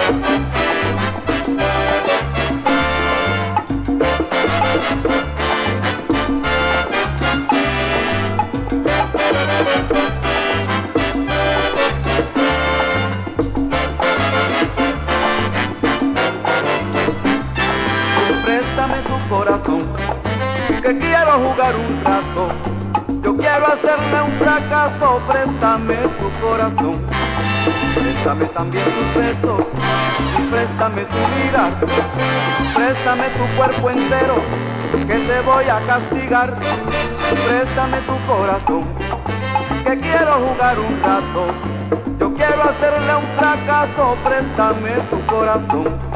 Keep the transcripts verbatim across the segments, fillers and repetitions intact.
Préstame tu corazón, que quiero jugar un rato. Yo quiero hacerle un fracaso. Préstame tu corazón, préstame también tus besos, y préstame tu mirar, préstame tu cuerpo entero, que te voy a castigar. Préstame tu corazón, que quiero jugar un rato. Yo quiero hacerle un fracaso. Préstame tu corazón.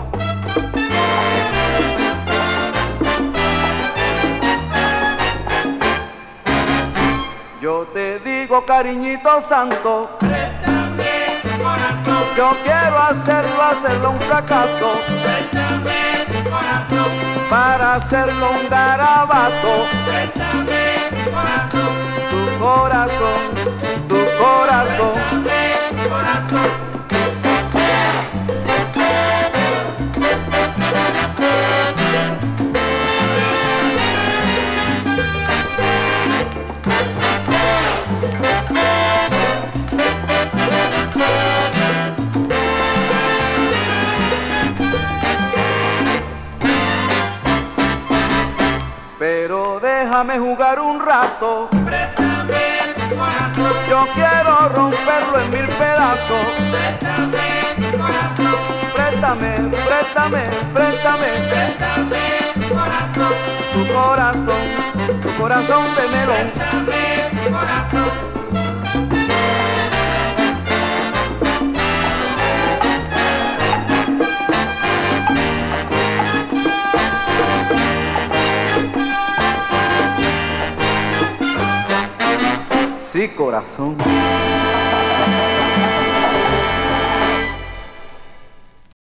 Yo te digo, cariñito santo, préstame tu corazón. yo quiero hacerlo, hacerlo un fracaso. Préstame tu corazón. Para hacerlo un garabato. Préstame tu corazón. Tu corazón, tu corazón. Préstame tu corazón. Pero déjame jugar un rato. Préstame tu corazón. Yo quiero romperlo en mil pedazos. Préstame tu corazón. Préstame, préstame, préstame. Préstame tu corazón. Tu corazón, tu corazón de melón. Préstame tu corazón. Sí, corazón.